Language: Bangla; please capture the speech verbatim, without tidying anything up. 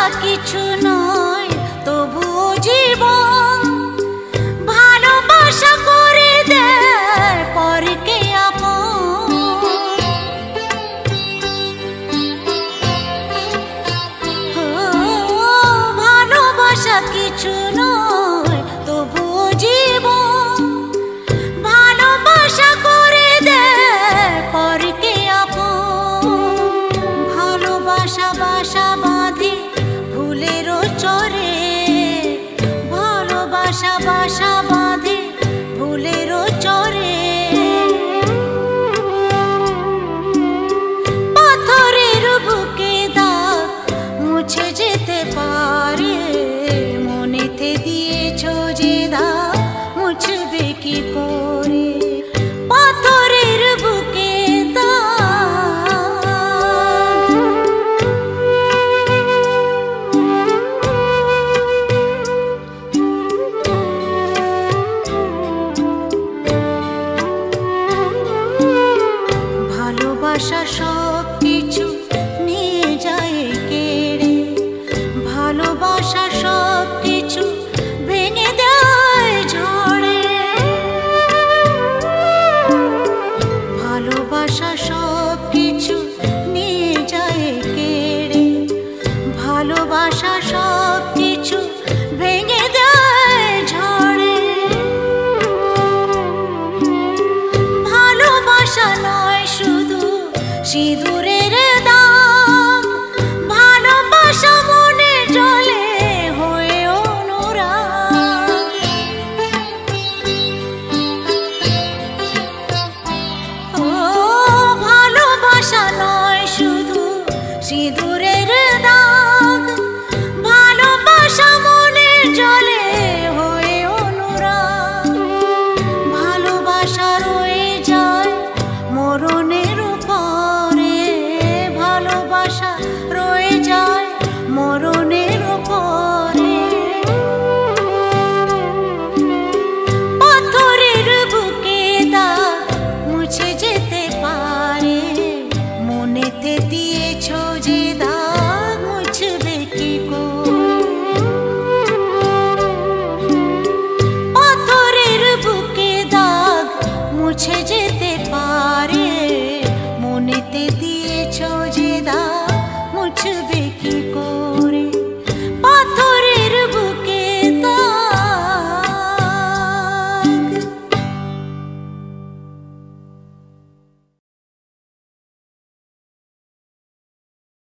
কিছু নয় তবুও জীবন, ভালোবাসা করে দেয় পরকে আপন। ভালোবাসা কিছু নয় তবুও জীবন, ভালোবাসা করে দেয় পরকে আপন। ভালোবাসা বাসা বাঁধে ভুলেরও চরে, ভালোবাসা বাসা বাঁধে ভুলেরও চরে। পাথরের বুকে দাগ মুছে যেতে পারে, মনেতে দিয়েছ যে দাগ মুছবে কি করে। পাথরের বুকে ভালোবাসা সব কিছু নিয়ে যায় কেড়ে, ভালোবাসা সব কিছু ভেঙে দেয় ঝড়ে। ভালোবাসা সব কিছু নিয়ে যায় কেড়ে, ভালোবাসা সব কিছু ভেঙে দেয় ঝড়ে। ভালোবাসা নয় শুধু সিঁদুরের দাগ, ভালোবাসা মনে জলে হয়ে অনুরাগ। ও ভালোবাসা নয় শুধু সিঁদুরের দাগ, ভালোবাসা মনে জলে